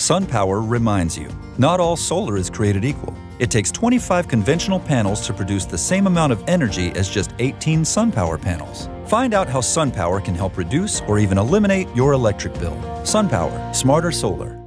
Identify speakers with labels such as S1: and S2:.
S1: SunPower reminds you, not all solar is created equal. It takes 25 conventional panels to produce the same amount of energy as just 18 SunPower panels. Find out how SunPower can help reduce or even eliminate your electric bill. SunPower, smarter solar.